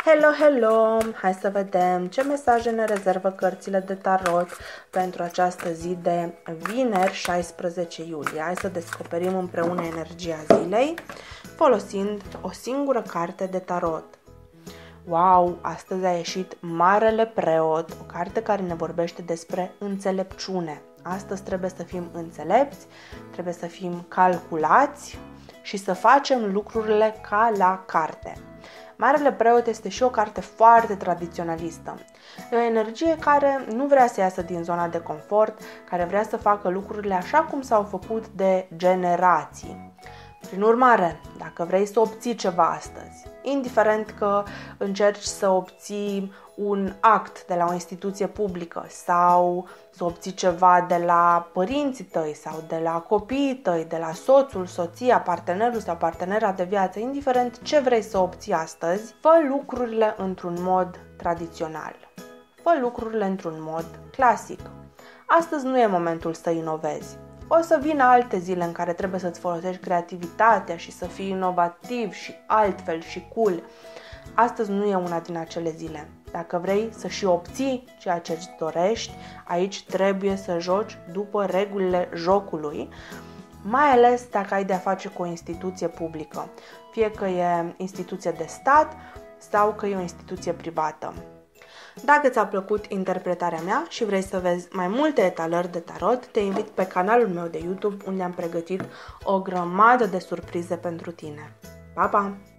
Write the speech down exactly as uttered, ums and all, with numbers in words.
Hello, hello! Hai să vedem ce mesaje ne rezervă cărțile de tarot pentru această zi de vineri, șaisprezece iulie. Hai să descoperim împreună energia zilei folosind o singură carte de tarot. Wow! Astăzi a ieșit Marele Preot, o carte care ne vorbește despre înțelepciune. Astăzi trebuie să fim înțelepți, trebuie să fim calculați și să facem lucrurile ca la carte. Marele Preot este și o carte foarte tradiționalistă. E o energie care nu vrea să iasă din zona de confort, care vrea să facă lucrurile așa cum s-au făcut de generații. Prin urmare, dacă vrei să obții ceva astăzi, indiferent că încerci să obții un act de la o instituție publică sau să obții ceva de la părinții tăi sau de la copiii tăi, de la soțul, soția, partenerul sau partenera de viață, indiferent ce vrei să obții astăzi, fă lucrurile într-un mod tradițional. Fă lucrurile într-un mod clasic. Astăzi nu e momentul să inovezi. O să vină alte zile în care trebuie să-ți folosești creativitatea și să fii inovativ și altfel și cool. Astăzi nu e una din acele zile. Dacă vrei să și obții ceea ce îți dorești, aici trebuie să joci după regulile jocului, mai ales dacă ai de-a face cu o instituție publică, fie că e instituție de stat sau că e o instituție privată. Dacă ți-a plăcut interpretarea mea și vrei să vezi mai multe etalări de tarot, te invit pe canalul meu de YouTube, unde am pregătit o grămadă de surprize pentru tine. Pa, pa!